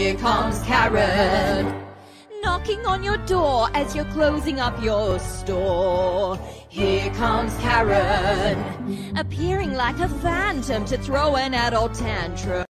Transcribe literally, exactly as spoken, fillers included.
Here comes Karen. Knocking on your door as you're closing up your store. Here comes Karen. Appearing like a phantom to throw an adult tantrum.